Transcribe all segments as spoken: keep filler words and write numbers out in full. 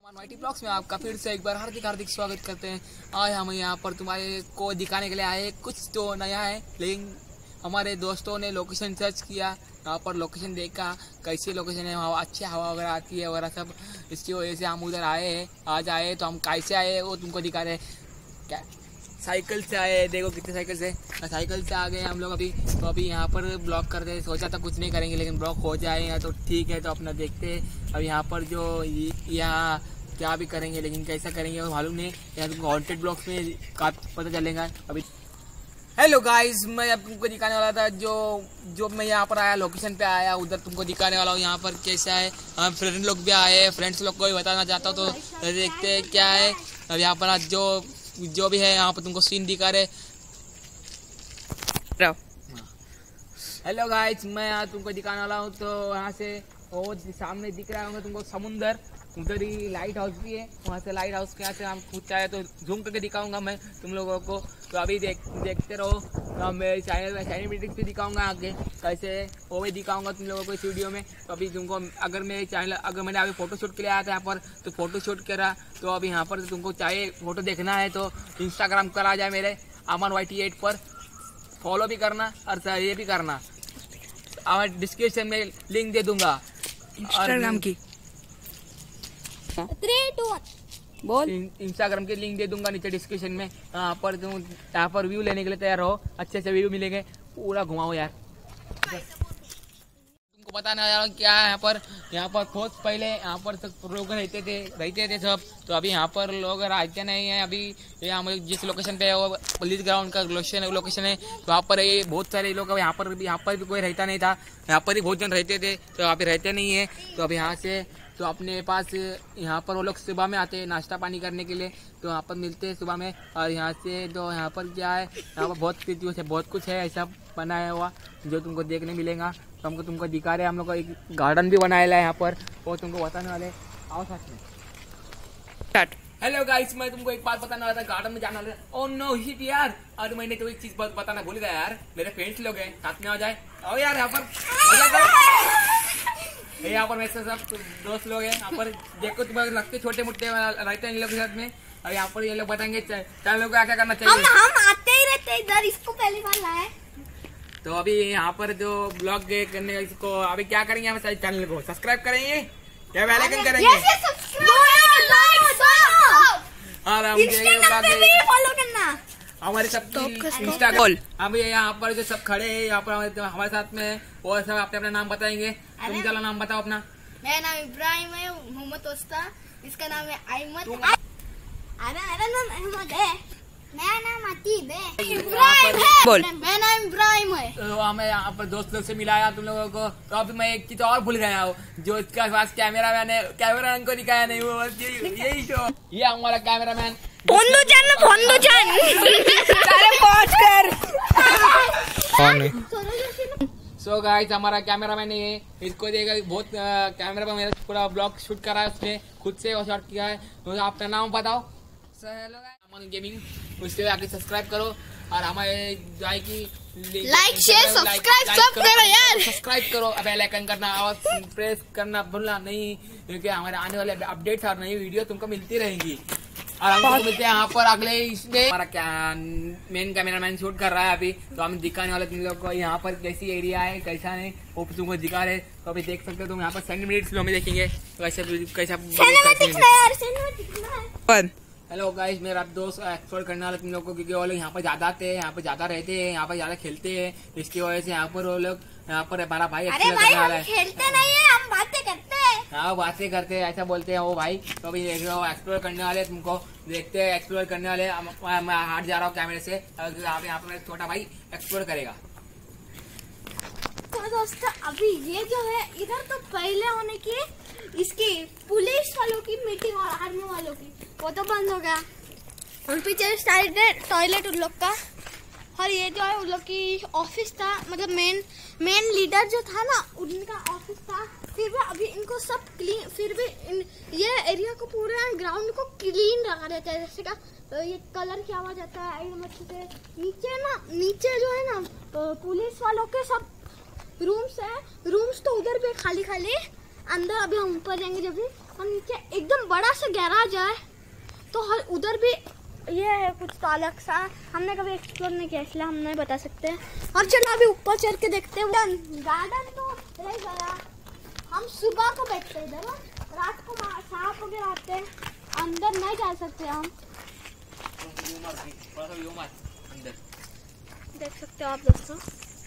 YT blogs में आपका फिर से एक बार हार्दिक हार्दिक स्वागत करते हैं। आज हम यहाँ पर तुम्हारे को दिखाने के लिए आए, कुछ तो नया है, लेकिन हमारे दोस्तों ने लोकेशन सर्च किया, यहाँ पर लोकेशन देखा कैसी लोकेशन है, वहाँ अच्छी हवा वगैरह आती है वगैरह सब। इसकी वजह से हम उधर आए हैं। आज आए तो हम कैसे आए वो तुमको दिखा रहे हैं। क्या साइकिल से आए, देखो कितने साइकिल से साइकिल से आ गए हम लोग अभी। तो अभी यहाँ पर ब्लॉग करते हैं, सोचा था कुछ नहीं करेंगे लेकिन ब्लॉग हो जाए तो ठीक है, तो अपना देखते हैं। अब यहाँ पर जो यहाँ क्या भी करेंगे लेकिन कैसा करेंगे वो मालूम नहीं। यहाँ तुमको हॉन्टेड ब्लॉग्स में काफी पता चलेगा अभी। हेलो गाइस, मैं अब तुमको दिखाने वाला था जो जो मैं यहाँ पर आया, लोकेशन पे आया, उधर तुमको दिखाने वाला हूँ यहाँ पर कैसा है। हम फ्रेंड लोग भी आए, फ्रेंड्स लोग को भी बताना चाहता हूँ, तो देखते हैं क्या है। अब यहाँ पर आज जो जो भी है यहाँ पर तुमको सीन दिखा रहे। हेलो गाइस, मैं यहाँ तुमको दिखाने वाला हूँ। तो यहाँ से वो सामने दिख रहा होगा तुमको समुंदर, उधर ही लाइट हाउस भी है, वहाँ से लाइट हाउस के यहाँ से हम खुद चाहे तो जूम करके दिखाऊंगा मैं तुम लोगों को। तो अभी देख देखते रहो। तो मैं चैनल में शाइनी मीटिंग्स भी दिखाऊंगा आगे कैसे, वो भी दिखाऊंगा तुम लोगों को इस वीडियो में। तो अभी तुमको अगर मेरे चैनल अगर मैंने अभी फोटो शूट के लिए आया था यहाँ पर, तो फोटो शूट करा। तो अभी यहाँ पर तुमको चाहे फोटो देखना है तो इंस्टाग्राम पर आ जाए मेरे अमन वाईटी एट पर, फॉलो भी करना और ये भी करना। और डिस्क्रिप्शन में लिंक दे दूंगा इंस्टाग्राम की, थ्री टू वन बोल। इंस्टाग्राम की लिंक दे दूंगा नीचे डिस्क्रिप्शन में। यहाँ पर तुम यहाँ पर व्यू लेने के लिए तैयार रहो, अच्छे से व्यू मिलेंगे, पूरा घुमाओ यार। तुमको पता नहीं यार क्या है यहाँ पर। यहाँ पर बहुत पहले यहाँ पर सब लोग रहते थे रहते थे सब, तो अभी यहाँ पर लोग रहते नहीं है अभी। हम जिस लोकेशन पे है वो पुलिस ग्राउंड का लोकेशन लोकेशन है, तो वहाँ पर ये बहुत सारे लोग यहाँ पर यहाँ पर भी कोई रहता नहीं था, यहाँ पर ही बहुत जन रहते थे, तो यहाँ पे रहते नहीं है। तो अभी यहाँ से तो अपने पास यहाँ पर वो लोग सुबह में आते हैं नाश्ता पानी करने के लिए, तो यहाँ पर मिलते हैं सुबह में। और यहाँ से तो यहाँ पर क्या है, यहाँ पर बहुत कुछ है बहुत कुछ है ऐसा बनाया हुआ जो तुमको देखने मिलेगा। तो हमको तुमको दिखा रहे हैं, हम लोग का एक गार्डन भी बनाया है यहाँ पर, वो तुमको बताने वाले। आओ साथ में स्टार्ट। हेलो गाइस, मैं तुमको एक बात बताने वाला था, गार्डन में जाना वाला। ओह नो शिट यार, और मैंने तो एक चीज बताना भूल गया यार, मेरे फ्रेंड्स लोग हैं साथ में आ जाए। आओ यार यहाँ पर यहाँ पर वैसे सब दोस्त लोग हैं यहाँ पर। देखो तुम्हारे लगते छोटे मोटे रहते हैं इन लोग के साथ में। और यहाँ पर ये लोग बताएंगे चैनल लोग क्या क्या करना चाहिए। हम हम आते ही रहते हैं इधर, इसको पहली बार लाए। तो अभी यहाँ पर जो ब्लॉग करने इसको अभी क्या करेंगे, हम चैनल को सब्सक्राइब करेंगे या बेल आइकन करेंगे और हम फॉलो करना हमारे सब इंस्टाग्राम। अब ये यहाँ पर जो सब खड़े हैं यहाँ पर हमारे साथ में, वो सब अपने अपना नाम बताएंगे। तुम चलो नाम बताओ अपना। मेरा नाम इब्राहिम है, मोहम्मद वस्ता, इसका नाम है अहमद। अरे अरे नाम अहमद है, मेरा नाम अतीब है, इब्राहिम है, बोल। मेरा नाम इब्राहिम है। तो हमें यहाँ पर दोस्त लोग से मिलाया तुम लोगों को। तो अभी मैं एक चीज और भूल गया हूँ, जो इसका पास कैमरा मैन है, कैमरा मैन को दिखाया नहीं, वो यही तो ये हमारा कैमरा मैन बंधु जान बंधु जान अरे पहुंच कर। सो गाइस, हमारा कैमरा मैन है, इसको देखा बहुत कैमरा पर मेरा पूरा ब्लॉग शूट करा है उसने, खुद से वो शॉट किया है। तो अपना नाम बताओ। So hello guys, Aman gaming, उससे आके सब्सक्राइब करो और हमारे जाए की लाइक शेयर सब्सक्राइब सब करो यार, सब्सक्राइब करो, बेल आइकन करना और प्रेस करना भूलना नहीं, क्योंकि हमारे आने वाले अपडेट्स और नई वीडियो तुमको मिलती रहेंगी। और हम मिलते हैं यहाँ पर अगले इसमें। हमारा क्या मेन कैमरामैन शूट कर रहा है अभी, तो हम दिखाने वाले तुम लोग को यहाँ पर कैसी एरिया है कैसा नहीं, वो तुमको दिखा रहे। तो अभी देख सकते हो तुम यहाँ पर सेवन मिनट्स में देखेंगे कैसा कैसा। हेलो गाइस, मेरा दोस्त एक्सप्लोर करने वाला तुम लोग को, क्योंकि वो लोग यहाँ पर ज्यादा आते हैं, यहाँ पर ज्यादा रहते हैं, यहाँ पर ज्यादा खेलते हैं, इसकी वजह से यहाँ पर वो लोग यहाँ पर हमारा भाई एक्सप्लोर करने वाला है। खेलते नहीं है, हम बातें करते हैं। हाँ बातें करते हैं ऐसा बोलते हैं वो भाई। तो अभी देख रहे हो एक्सप्लोर करने वाले, तुमको देखते हैं एक्सप्लोर करने वाले। मैं हाथ जा रहा हूँ कैमरे से, यहाँ पर मेरा छोटा भाई एक्सप्लोर करेगा। तो दोस्तों अभी ये जो है इधर तो पहले होने की इसकी पुलिस वालों की मीटिंग और आर्मी वालों की, वो तो बंद हो गया। और पीछे साइड टॉयलेट उन लोग का, और ये जो है उन लोग की ऑफिस था, मतलब मेन मेन लीडर जो था ना उनका ऑफिस था। फिर भी अभी इनको सब क्लीन, फिर भी इन, ये एरिया को पूरा ग्राउंड को क्लीन रखा रहता है। जैसे का तो ये कलर क्या हुआ जाता है एकदम अच्छे से। नीचे ना नीचे जो है ना पुलिस वालों के सब रूम्स है, रूम्स तो उधर भी खाली खाली, अंदर अभी हम ऊपर जाएंगे जब भी और नीचे एकदम बड़ा सा गैराज है। तो हर उधर भी ये है कुछ तो अलग सा, हमने कभी एक्सप्लोर नहीं किया इसलिए हम नहीं बता सकते। और चलो अभी ऊपर चढ़ के देखते हैं। गार्डन तो रह गया, हम सुबह को बैठते हैं इधर, रात को सांप वगैरह आते हैं, अंदर नहीं जा सकते हम। देख सकते हो आप दोस्तों।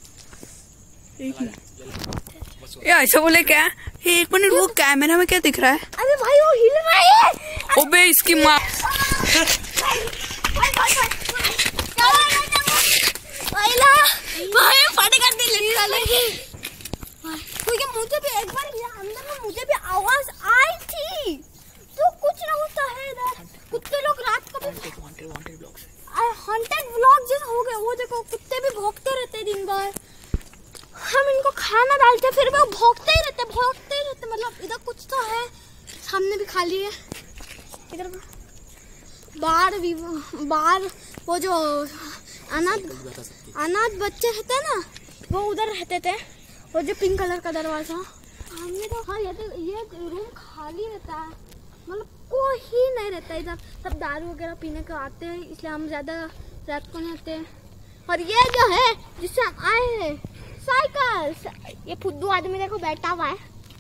ये ऐसा बोले क्या? ये एक मिनट, वो कैमरा में क्या दिख रहा है? अरे भाई वो हिल रहा है। ओबे इसकी माँ। क्योंकि मुझे भी एक बार अंदर में मुझे भी आवाज आई थी, तो कुछ ना होता है इधर। कुत्ते लोग रात को हॉन्टेड व्लॉग जैसे हो गए, वो देखो कुत्ते भी भौंकते रहते दिन भर। हम इनको खाना डालते फिर भी वो भौंकते ही रहते भौंकते ही रहते मतलब इधर कुछ तो है। सामने भी खाली है, इधर बाहर भी बाहर वो जो अनाथ अनाथ बच्चे रहते हैं ना, वो उधर रहते थे, वो जो पिंक कलर का दरवाजा। हमने तो हाँ ये तो ये रूम खाली रहता है, मतलब कोई ही नहीं रहता इधर। सब दारू वगैरह पीने को आते हैं, इसलिए हम ज्यादा रात को नहीं आते हैं। और ये जो है जिससे हम आए हैं साइकिल, ये फुद्दू आदमी देखो बैठा हुआ है।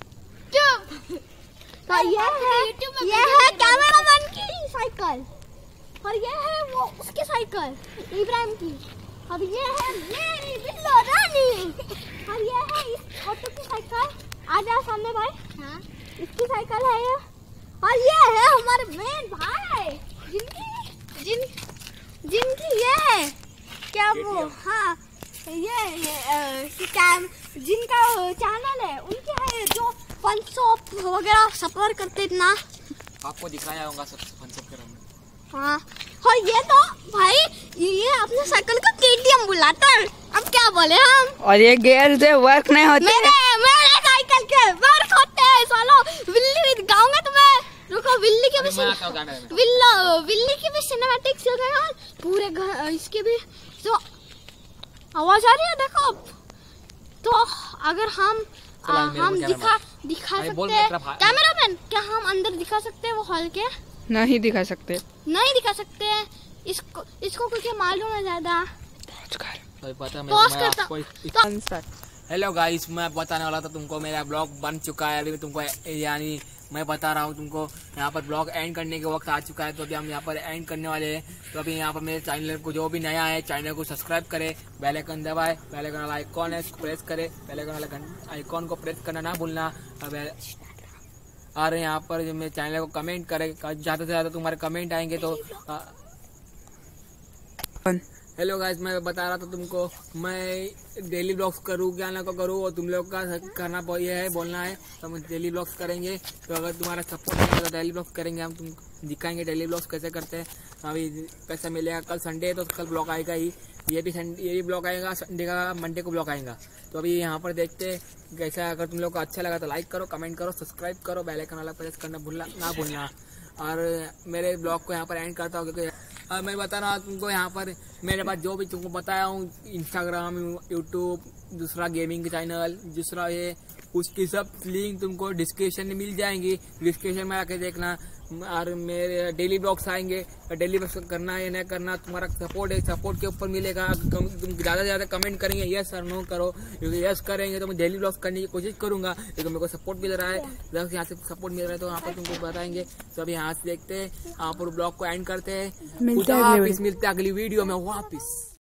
चुप। तो ये है ये है कैमरामैन की साइकिल, और ये है वो उसकी साइकिल इब्राहिम की, और ये है मेरी बिल्लो रानी, और ये है इस ऑटो की साइकिल। आ जाओ सामने भाई। हाँ इसकी साइकिल है ये, और ये है हमारे मेन भाई जिनकी जिन जिनकी ये है क्या वो हाँ ये है कैम जिनका चैनल है उनके है जो फन शॉप वगैरह सफर करते इतना आपको दिखाया होगा सब फन शॉप के। हाँ और ये तो भाई ये अपने साइकिल को केटीएम बुलाता है, अब क्या बोले हम। और ये गेयर से वर्क नहीं होते। मेरे मेरे साइकिल के वर्क होते हैं सालो। बिल्ली गाँव में तुम्हें रुको, बिल्ली के भी बिल्लो बिल्ली की भी सिनेमैटिक चल रहा है पूरे घर, इसके भी तो आवाज आ रही है देखो। तो अगर हम आ, हम दिखा दिखा सकते हैं कैमरामैन, क्या हम अंदर दिखा सकते हैं वो हॉल के? नहीं दिखा सकते, नहीं दिखा सकते हैं इसको इसको क्योंकि मालूम है ज्यादा। पता हेलो गाइस, मैं बताने वाला था तुमको मेरा ब्लॉग बन चुका है अभी तुमको, यानी मैं बता रहा हूँ तुमको यहाँ पर ब्लॉग एंड करने के वक्त आ चुका है। तो अभी हम यहाँ पर एंड करने वाले हैं। तो अभी यहाँ पर मेरे चैनल को जो भी नया है चैनल को सब्सक्राइब करे, बेल आइकन दबाए, बेल आइकन वाला आइकॉन है उसको प्रेस करे, बेल आइकन वाला आइकॉन को प्रेस करना ना भूलना। और यहाँ पर जो मेरे चैनल को कमेंट करे, ज़्यादा से ज़्यादा तुम्हारे कमेंट आएंगे तो। हेलो गाइस, मैं बता रहा था तुमको मैं डेली ब्लॉग्स करूँ क्या ना को करूँ, और तुम लोग का करना ये है बोलना है तो हम डेली ब्लॉग्स करेंगे। तो अगर तुम्हारा सपोर्ट है तो डेली ब्लॉग्स करेंगे, हम तुम दिखाएंगे डेली ब्लॉग्स कैसे करते हैं। अभी पैसा मिलेगा, कल संडे है तो कल ब्लॉग आएगा ही, ये भी संडे ये भी ब्लॉग आएगा संडे का, मंडे को ब्लॉग आएगा। तो अभी यहाँ पर देखते हैं कैसा। अगर तुम लोग को अच्छा लगा तो लाइक करो, कमेंट करो, सब्सक्राइब करो, बेल आइकन वाला प्रेस करना भूलना ना भूलना। और मेरे ब्लॉग को यहाँ पर एंड करता हूँ क्योंकि और मैं बता रहा हूँ तुमको यहाँ पर मेरे पास जो भी तुमको बताया हूँ इंस्टाग्राम, यूट्यूब, दूसरा गेमिंग चैनल, दूसरा ये उसकी सब लिंक तुमको डिस्क्रिप्शन में मिल जाएंगी, डिस्क्रिप्शन में आके देखना। और मेरे डेली ब्लॉग्स आएंगे, डेली ब्लॉग्स करना है नहीं करना तुम्हारा सपोर्ट है, सपोर्ट के ऊपर मिलेगा। तुम ज़्यादा से ज़्यादा कमेंट करेंगे यस और नो करो, क्योंकि यस करेंगे तो मैं डेली ब्लॉग्स करने की कोशिश करूंगा, क्योंकि मेरे को सपोर्ट मिल रहा है, यहाँ से सपोर्ट मिल रहा है तो यहाँ पर तुमको बताएंगे। तो अभी यहाँ से देखते हैं, यहाँ पर ब्लॉग को एंड करते हैं। मिलते हैं अगली वीडियो में वापिस।